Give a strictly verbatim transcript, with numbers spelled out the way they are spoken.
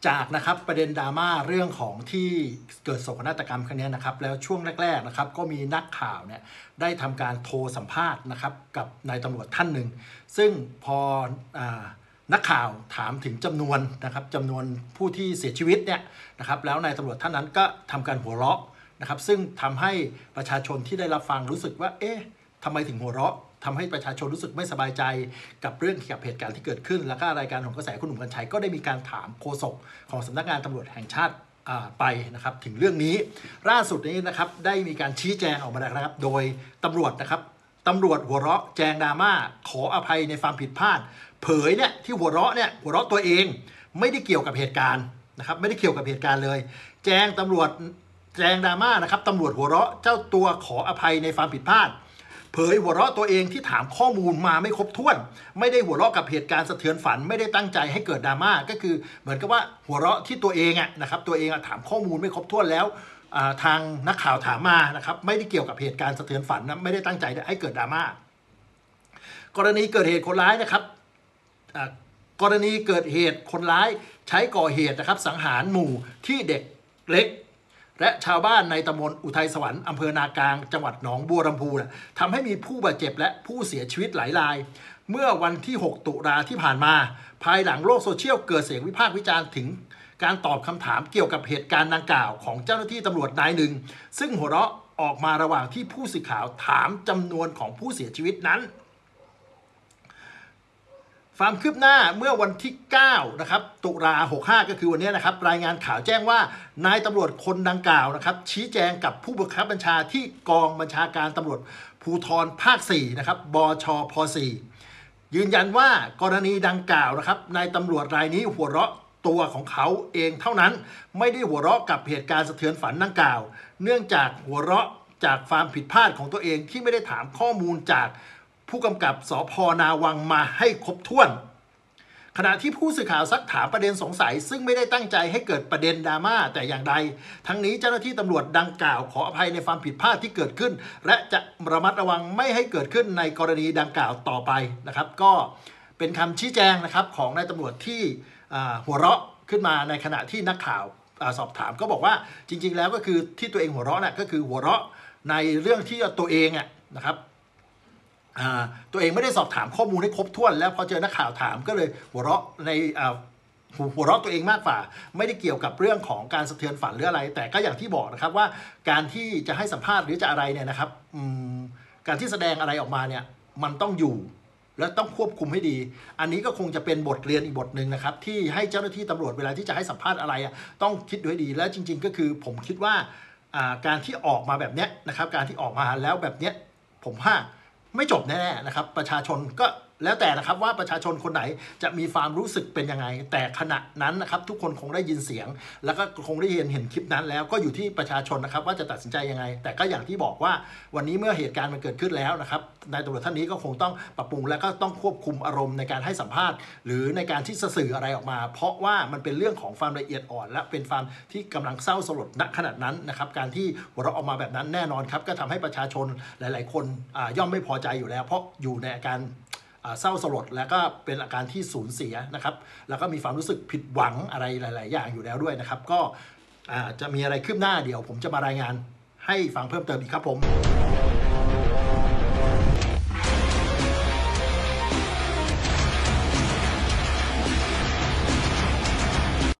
จากนะครับประเด็นดราม่าเรื่องของที่เกิดโศกนาฏกรรมครั้งนี้นะครับแล้วช่วงแรกๆนะครับก็มีนักข่าวเนี่ยได้ทำการโทรสัมภาษณ์นะครับกับนายตำรวจท่านหนึ่งซึ่งพอนักข่าวถามถึงจำนวนนะครับจำนวนผู้ที่เสียชีวิตเนี่ยนะครับแล้วนายตำรวจท่านนั้นก็ทำการหัวเราะนะครับซึ่งทำให้ประชาชนที่ได้รับฟังรู้สึกว่าเอ๊ะทำไมถึงหัวเราะทำให้ประชาชนรู้สึกไม่สบายใจกับเรื่องเกี่ยวกับเหตุการณ์ที่เกิดขึ้นแล้วก็รายการของกระแสคุณหนุ่มกรรชัยก็ได้มีการถามโฆษกของสำนักงานตำรวจแห่งชาติไปนะครับถึงเรื่องนี้ล่าสุดนี้นะครับได้มีการชี้แจงออกมาแล้วนะครับโดยตำรวจนะครับตำรวจหัวเราะแจงดราม่าขออภัยในความผิดพลาดเผยเนี่ยที่หัวเราะเนี่ยหัวเราะตัวเองไม่ได้เกี่ยวกับเหตุการณ์นะครับไม่ได้เกี่ยวกับเหตุการณ์เลยแจ้งตำรวจแจงดราม่านะครับตำรวจหัวเราะเจ้าตัวขออภัยในความผิดพลาดเผยหัวเราะตัวเองที่ถามข้อมูลมาไม่ครบถ้วนไม่ได้หัวเราะกับเหตุการณ์สะเทือนฝันไม่ได้ตั้งใจให้เกิดดราม่าก็คือเหมือนกับว่าหัวเราะที่ตัวเองอ่ะนะครับตัวเองถามข้อมูลไม่ครบถ้วนแล้วทางนักข่าวถามมานะครับไม่ได้เกี่ยวกับเหตุการณ์สะเทือนฝันนะไม่ได้ตั้งใจให้เกิดดราม่ากรณีเกิดเหตุคนร้ายนะครับกรณีเกิดเหตุคนร้ายใช้ก่อเหตุนะครับสังหารหมู่ที่เด็กเล็กและชาวบ้านในตำบลอุทัยสวรรค์อำเภอนากลางจังหวัดหนองบัวลำพูนะทำให้มีผู้บาดเจ็บและผู้เสียชีวิตหลายรายเมื่อวันที่หกตุลาที่ผ่านมาภายหลังโลกโซเชียลเกิดเสียงวิพากษ์วิจารณ์ถึงการตอบคำถามเกี่ยวกับเหตุการณ์ดังกล่าวของเจ้าหน้าที่ตำรวจนายหนึ่งซึ่งหัวเราะออกมาระหว่างที่ผู้สื่อข่าวถามจำนวนของผู้เสียชีวิตนั้นความคืบหน้าเมื่อวันที่เก้านะครับตุลาหกสิบห้าก็คือวันนี้นะครับรายงานข่าวแจ้งว่านายตำรวจคนดังกล่าวนะครับชี้แจงกับผู้บังคับบัญชาที่กองบัญชาการตำรวจภูธรภาคสี่นะครับบชพสี่ยืนยันว่ากรณีดังกล่าวนะครับนายตำรวจรายนี้หัวเราะตัวของเขาเองเท่านั้นไม่ได้หัวเราะกับเหตุการณ์สะเทือนฝันดังกล่าวเนื่องจากหัวเราะจากความผิดพลาดของตัวเองที่ไม่ได้ถามข้อมูลจากผู้กำกับสภ.นาวังมาให้ครบถ้วนขณะที่ผู้สื่อข่าวซักถามประเด็นสงสัยซึ่งไม่ได้ตั้งใจให้เกิดประเด็นดราม่าแต่อย่างใดทั้งนี้เจ้าหน้าที่ตำรวจดังกล่าวขออภัยในความผิดพลาดที่เกิดขึ้นและจะระมัดระวังไม่ให้เกิดขึ้นในกรณีดังกล่าวต่อไปนะครับก็เป็นคำชี้แจงนะครับของนายตำรวจที่หัวเราะขึ้นมาในขณะที่นักข่าวสอบถามก็บอกว่าจริงๆแล้วก็คือที่ตัวเองหัวเราะน่ะก็คือหัวเราะในเรื่องที่ตัวเองอ่ะนะครับตัวเองไม่ได้สอบถามข้อมูลให้ครบถ้วนแล้วพอเจอนักข่าวถามก็เลยหัวเราะในหัวเราะตัวเองมากกว่าไม่ได้เกี่ยวกับเรื่องของการสะเทือนฝันหรืออะไรแต่ก็อย่างที่บอกนะครับว่าการที่จะให้สัมภาษณ์หรือจะอะไรเนี่ยนะครับการที่แสดงอะไรออกมาเนี่ยมันต้องอยู่และต้องควบคุมให้ดีอันนี้ก็คงจะเป็นบทเรียนอีกบทหนึ่งนะครับที่ให้เจ้าหน้าที่ตำรวจเวลาที่จะให้สัมภาษณ์อะไรต้องคิดด้วยดีและจริงๆก็คือผมคิดว่าการที่ออกมาแบบนี้นะครับการที่ออกมาแล้วแบบนี้ผมว่าไม่จบแน่ๆนะครับประชาชนก็แล้วแต่นะครับว่าประชาชนคนไหนจะมีความรู้สึกเป็นยังไงแต่ขณะนั้นนะครับทุกคนคงได้ยินเสียงแล้วก็คงได้เห็นเห็นคลิปนั้นแล้วก็อยู่ที่ประชาชนนะครับว่าจะตัดสินใจยังไงแต่ก็อย่างที่บอกว่าวันนี้เมื่อเหตุการณ์มันเกิดขึ้นแล้วนะครับนายตำรวจท่านนี้ก็คงต้องปรับปรุงและก็ต้องควบคุมอารมณ์ในการให้สัมภาษณ์หรือในการที่จะสื่ออะไรออกมาเพราะว่ามันเป็นเรื่องของความละเอียดอ่อนและเป็นความที่กำลังเศร้าสลดณขณะนั้นนะครับการที่หัวเราะออกมาแบบนั้นแน่นอนครับก็ทำให้ประชาชนหลายๆคนย่อมไม่พอใจอยู่แล้วเพราะอยู่ในอาการเศร้าสลดแล้วก็เป็นอาการที่สูญเสียนะครับแล้วก็มีความรู้สึกผิดหวังอะไรหลายๆอย่างอยู่แล้วด้วยนะครับก็จะมีอะไรคืบหน้าเดี๋ยวผมจะมารายงานให้ฟังเพิ่มเติมอีกครับผม